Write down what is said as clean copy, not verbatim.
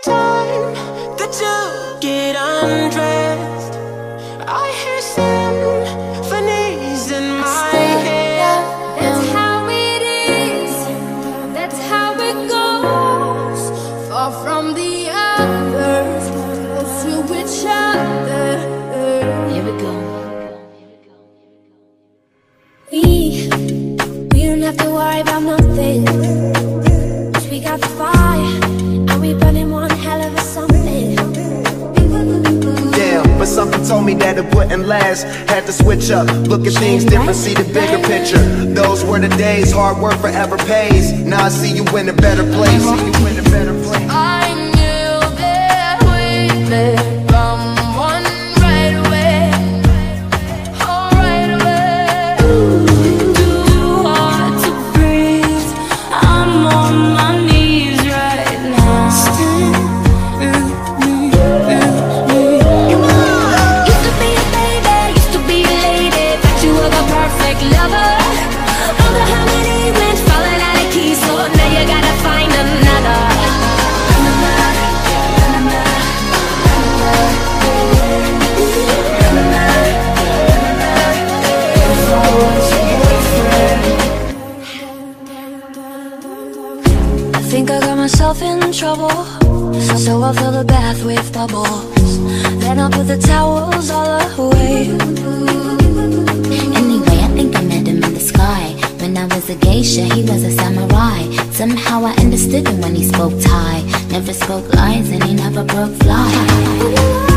time that you get undressed, I hear symphonies in my head. That's how it is, that's how it goes. Far from the others, close to each other. Here we go. We don't have to worry about nothing, 'cause we got the fire, and we burning one hell of a something. Yeah, but something told me that it wouldn't last. Had to switch up, look at things different, see the bigger picture. Those were the days, hard work forever pays. Now I see you in a better place. I knew that we'd become one right away. Oh, right away. Too hard to breathe, I'm on my knees right now. Used to be a baby, used to be a lady, thought you were the perfect lover. All the harmony went falling out of key, so now you gotta find another. I think I got myself in trouble, so I'll fill the bath with bubbles. Then I'll put the towels all away. Anyway, I think I met him in the sky. When I was a geisha, he was a samurai. Somehow I understood him when he spoke Thai. Never spoke lies and he never broke fly.